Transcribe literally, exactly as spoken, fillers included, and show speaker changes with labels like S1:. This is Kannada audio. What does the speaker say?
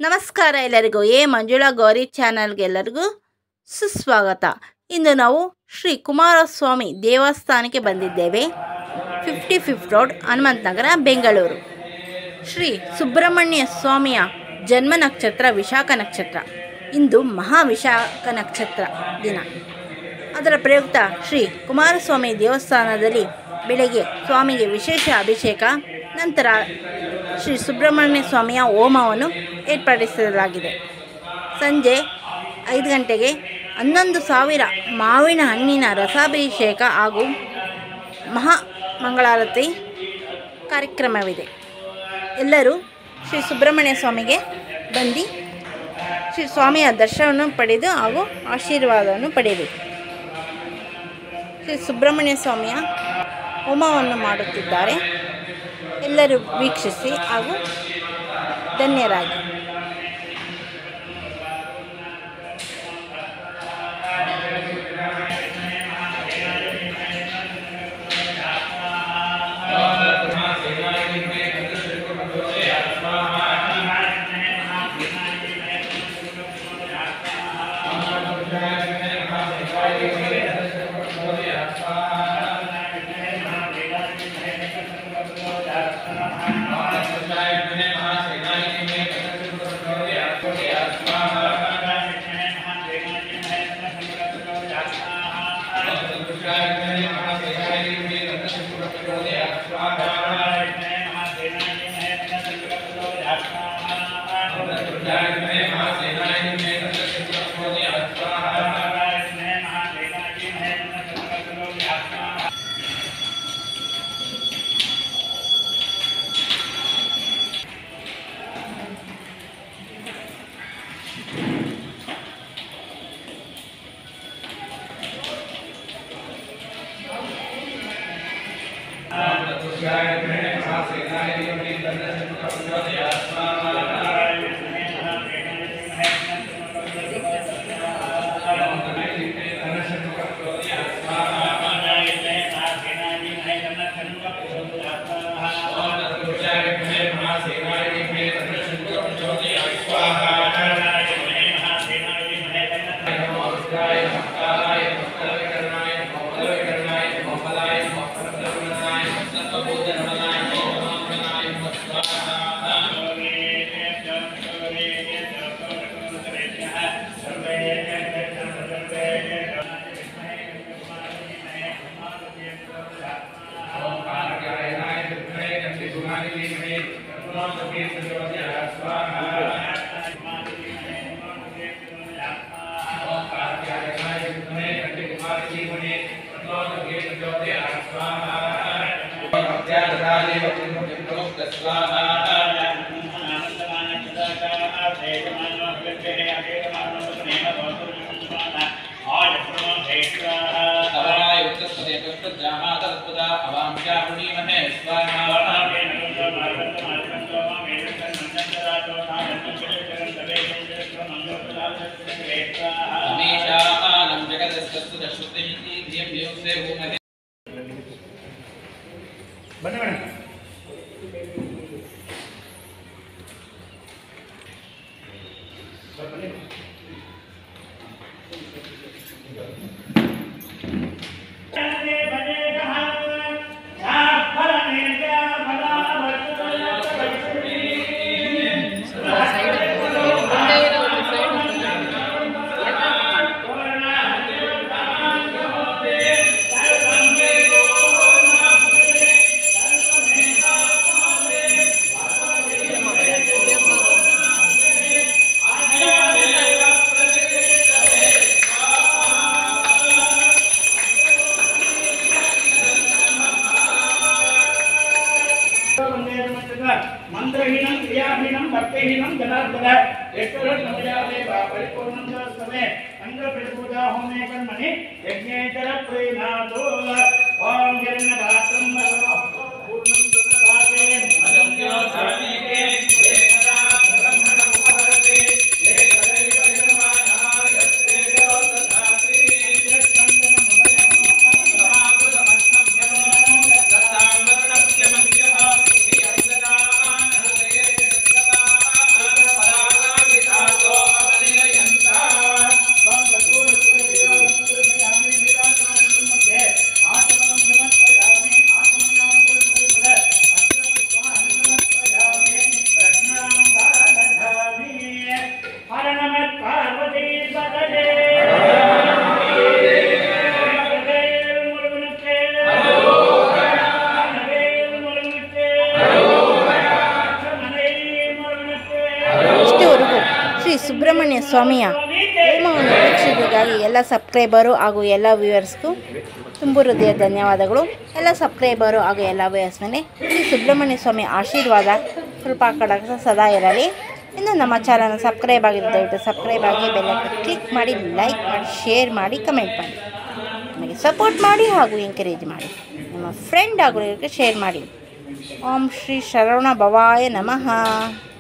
S1: ನಮಸ್ಕಾರ ಎಲ್ಲರಿಗೂ. ಎ ಮಂಜುಳಾ ಗೌರಿ ಚಾನಲ್ಗೆ ಎಲ್ಲರಿಗೂ ಸುಸ್ವಾಗತ. ಇಂದು ನಾವು ಶ್ರೀ ಕುಮಾರಸ್ವಾಮಿ ದೇವಸ್ಥಾನಕ್ಕೆ ಬಂದಿದ್ದೇವೆ. Fifty fifth road, Hanumanthanagar, Bengaluru. Shri Subrahmanya ಸ್ವಾಮಿಯ ಜನ್ಮ ನಕ್ಷತ್ರ ವಿಶಾಖ ನಕ್ಷತ್ರ. ಇಂದು ಮಹಾವಿಶಾಖ ನಕ್ಷತ್ರ ದಿನ. ಅದರ ಪ್ರಯುಕ್ತ ಶ್ರೀ ಕುಮಾರಸ್ವಾಮಿ ದೇವಸ್ಥಾನದಲ್ಲಿ ಬೆಳಗ್ಗೆ ಸ್ವಾಮಿಗೆ ವಿಶೇಷ ಅಭಿಷೇಕ, ನಂತರ ಶ್ರೀ ಸುಬ್ರಹ್ಮಣ್ಯ ಸ್ವಾಮಿಯ ಹೋಮವನ್ನು ಏರ್ಪಡಿಸಲಾಗಿದೆ. ಸಂಜೆ ಐದು ಗಂಟೆಗೆ ಹನ್ನೊಂದು ಸಾವಿರ ಮಾವಿನ ಹಣ್ಣಿನ ರಸಾಭಿಷೇಕ ಹಾಗೂ ಮಹಾ ಮಂಗಳಾರತಿ ಕಾರ್ಯಕ್ರಮವಿದೆ. ಎಲ್ಲರೂ ಶ್ರೀ ಸುಬ್ರಹ್ಮಣ್ಯ ಸ್ವಾಮಿಗೆ ಬಂದು ಶ್ರೀ ಸ್ವಾಮಿಯ ದರ್ಶನವನ್ನು ಪಡೆದು ಹಾಗೂ ಆಶೀರ್ವಾದವನ್ನು ಪಡೆಯಬೇಕು. ಶ್ರೀ ಸುಬ್ರಹ್ಮಣ್ಯ ಸ್ವಾಮಿಯ ಹೋಮವನ್ನು ಮಾಡುತ್ತಿದ್ದಾರೆ. ಎಲ್ಲರೂ ವೀಕ್ಷಿಸಿ ಹಾಗೂ ಧನ್ಯರಾಗಿ.
S2: ಬನ್ನಿ ಮೇಡಮ್. ಮಂತ್ರಹೀನಂ ಕ್ರಿಯಾಹೀನಂ ಭಕ್ತಿಹೀನಂ ಜನಾರ್ದನ ಪರಿಪೂರ್ಣಂ ಸಮೇ ಅಂಗ ಪ್ರತಿಪೂಜಾ ಹೋಮೇ ಕರ್ಮಣಿ ಯಜ್ಞೇತರ ಪ್ರೇನಾದೋ ಓಂ ಜನ ಭಾತ್ರಂ ಪೂರ್ಣಂ ದದಾತೆ ಅದಂತ್ಯೋ ಸಾನಿಕೆ ದೇವತಾ ಬ್ರಹ್ಮಣ ಉಪಹರತೆ ಏಕದೈವ ನಿರ್ಮಾಣಾಯ ತೇಜೋ ತಥಾತಿ ಚಂದನ ಮುಖಯಂ ಸಮಾಗತ ಮಸ್ತಭ್ಯಂ ಲತಾಂಬರಣಭ್ಯಮಂತ್ಯಃ ಶ್ರೀ ಅಂಜನಾ ಹೃದಯೇ ಸದಾ
S1: ಶ್ರೀ ಸುಬ್ರಹ್ಮಣ್ಯ ಸ್ವಾಮಿಯ ಹೋಮವನ್ನು ವೀಕ್ಷಿಸಿಗಾಗಿ ಎಲ್ಲ ಸಬ್ಸ್ಕ್ರೈಬರು ಹಾಗೂ ಎಲ್ಲ ವ್ಯೂವರ್ಸ್ಗೂ ತುಂಬ ಹೃದಯ ಧನ್ಯವಾದಗಳು. ಎಲ್ಲ ಸಬ್ಸ್ಕ್ರೈಬರು ಹಾಗೂ ಎಲ್ಲ ವ್ಯೂವರ್ಸ್ ಮೇಲೆ ಶ್ರೀ ಸುಬ್ರಹ್ಮಣ್ಯ ಸ್ವಾಮಿ ಆಶೀರ್ವಾದ ಕೃಪಾ ಕಟಾಕ್ಷ ಸದಾ ಇರಲಿ. ಇನ್ನು ನಮ್ಮ ಚಾನಲ್ ಸಬ್ಸ್ಕ್ರೈಬ್ ಆಗಿದ್ದು ದಯವಿಟ್ಟು ಸಬ್ಸ್ಕ್ರೈಬ್ ಆಗಿ ಬೆಲ್ಲಕ್ಕೆ ಕ್ಲಿಕ್ ಮಾಡಿ, ಲೈಕ್ ಮಾಡಿ, ಶೇರ್ ಮಾಡಿ, ಕಮೆಂಟ್ ಮಾಡಿ, ನಮಗೆ ಸಪೋರ್ಟ್ ಮಾಡಿ ಹಾಗೂ ಎಂಕರೇಜ್ ಮಾಡಿ. ನಿಮ್ಮ ಫ್ರೆಂಡ್ ಹಾಗೂ ಶೇರ್ ಮಾಡಿ. ಓಂ ಶ್ರೀ ಶರವಣ ಭವಾಯ ನಮಃ.